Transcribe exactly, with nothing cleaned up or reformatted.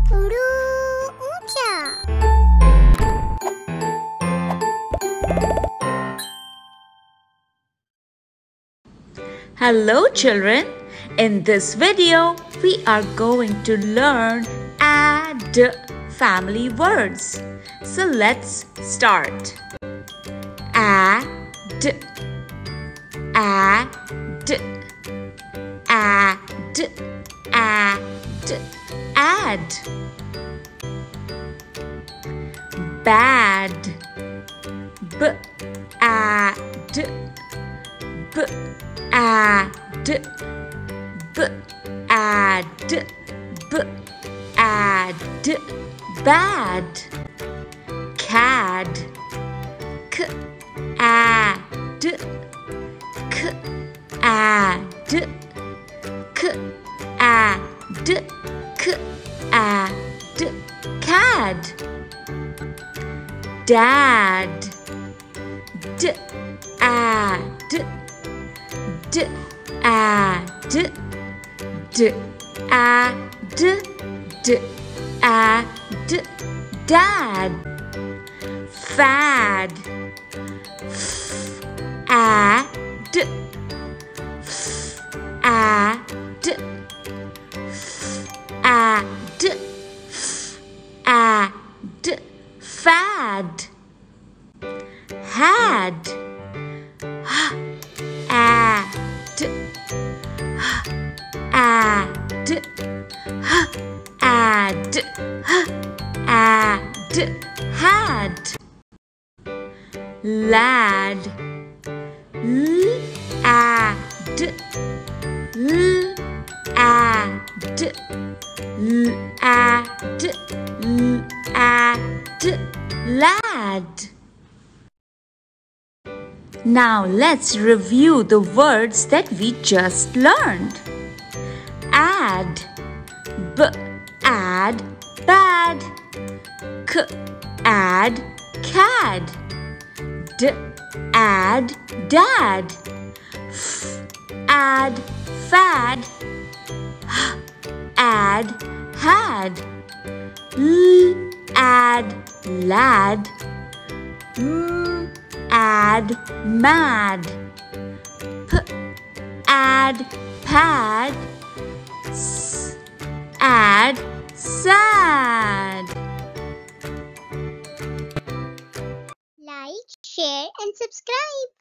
उड़ू ऊंचा। Hello children, in this video we are going to learn add family words. So let's start. Add, add, add, add, add. Bad, b, add, b, add, b, add, b, add. Bad. Cad, k, add, k, add, k, add, k, add. Cad. Dad, d, add, d, add, d, add, d, add. Dad. Fad, f, add, f, add, f, add, f, add. Fad. Had, h, add, h, add, h, add, h, add. Had. Lad, l, add, l, add, l, add, l, add. Lad. Now let's review the words that we just learned. Add, b, add, bad. K, add, cad. D, add, dad. F, add, fad. H, add, had. L, add, lad. M, add, mad. P, add, pad. S, add, sad. Like, share and subscribe.